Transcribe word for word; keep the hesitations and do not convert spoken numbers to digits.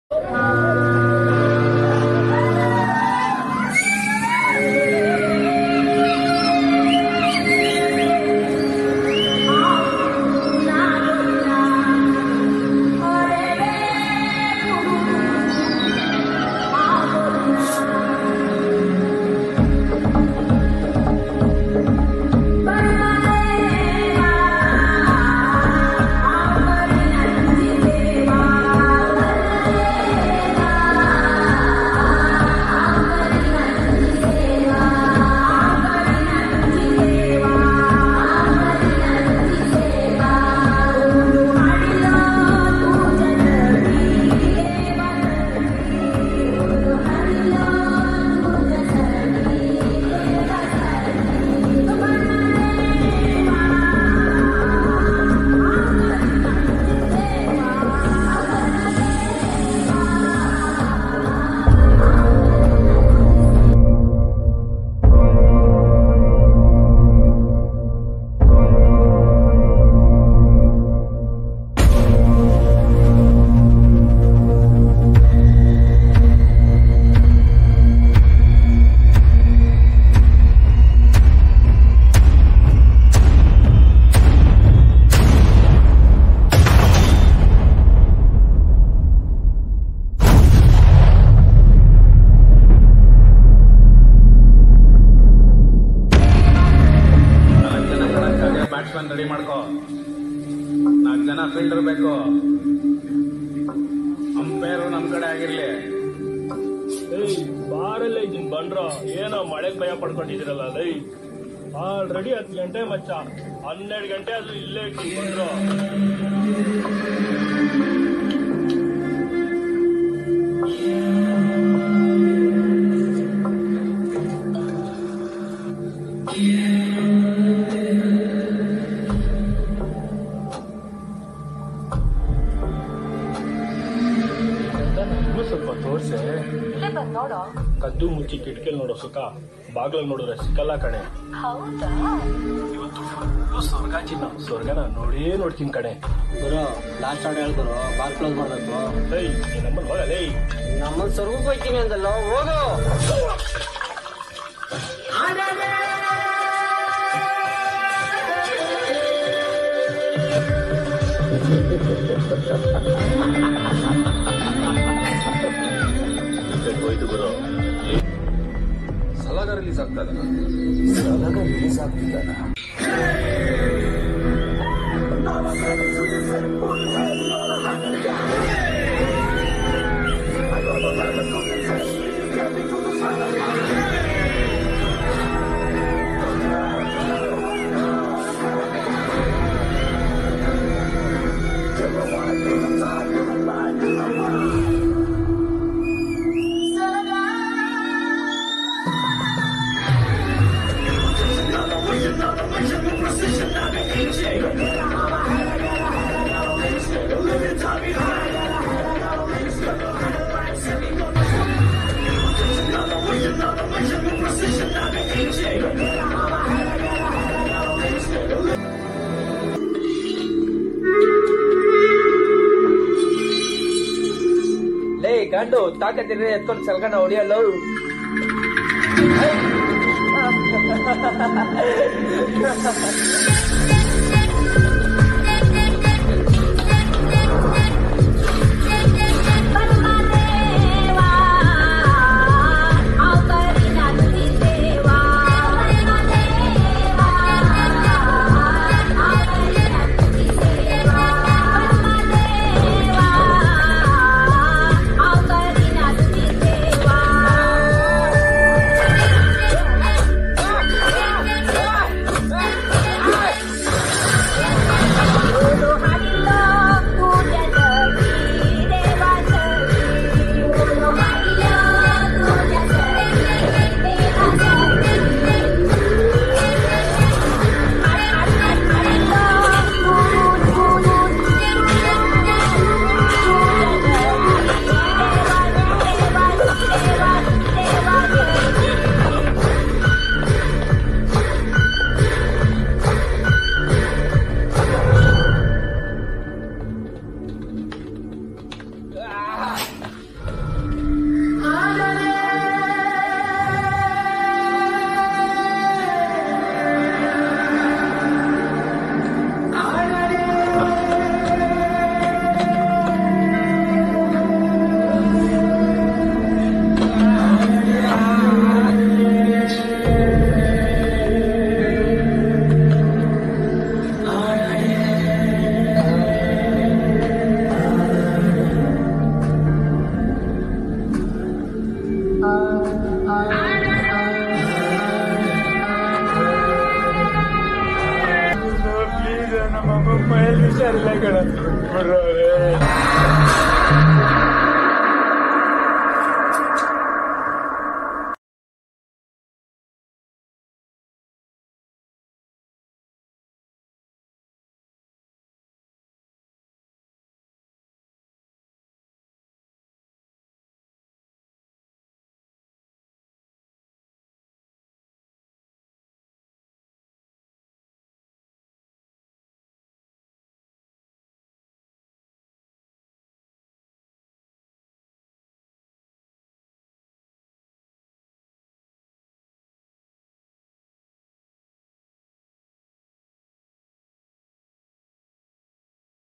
Ready ಮಾಡ್ಕೋ. ನಾಲ್ಕು ಜನ ಫೀಲ್ಡರ್ ಬೇಕು. ಅಂಪೈರ್ ನಮ್ ಕಡೆ ಆಗಿರ್ಲಿ. ಬಾರಲ್ಲ ಇದನ್ ಬಂದ್ರ ಏನೋ ಮಳೆಗ್ ಭಯ ಪಡ್ಕೊಂಡಿದಿರಲ್ಲ ಲೈ. ಆಲ್ರೆಡಿ ಹತ್ತು ಗಂಟೆ ಮಚ್ಚ, ಹನ್ನೆರಡು ಗಂಟೆ ಅದು ಇಲ್ಲೇ ಬಂದ್ರು. ಸ್ವಲ್ಪ ತೋರ್ಸೆ. ನೋಡೋ ಕದ್ದು ಮುಚ್ಚಿ ಕಿಟಕಿಲ್ ನೋಡೋ ಸುಖ, ಬಾಗ್ಲಲ್ಲಿ ನೋಡಿದ್ರೆ ಸಿಕ್ಕಲ್ಲ ಕಣೆ. ಹೌದಾ? ಇವತ್ತು ಫುಲ್ಲು ಸ್ವರ್ಗ ಚಿನ್ನ, ಸ್ವರ್ಗನ ನೋಡೇ ನೋಡ್ತೀನಿ ಕಣೆ. ಗುರು ಲಾಸ್ಟ್ ಆರ್ಡರ್ ಹೇಳ್ಕೊರು, ಬಾರ್ ಕ್ಲೋಸ್ ಮಾಡ್ಬೇಕು. ಏಯ್ ನಮ್ಮಲ್ಲಿ ಹೋಗಲೇ. ನಮ್ಮಲ್ಲಿ ಸ್ವರ್ಗಕ್ಕೆ ಹೋಗ್ತೀನಿ ಅಂತಲ್ಲ, ಹೋಗು. ಹೋಯ್ತು ಗುರು. ಸಲಾಗ ರಿಲೀಸ್ ಆಗ್ತದ. ಸಲಾಗ ರಿಲೀಸ್ ಆಗ್ತಿದ್ದಾನ. ಲೇ ಗಂಡು ತಾಕತ್ತಿದ್ರೆ ಎತ್ಕೊಂಡು ಸಲ್ಗಣ ಹೊಡಿಯಲ್ಲ.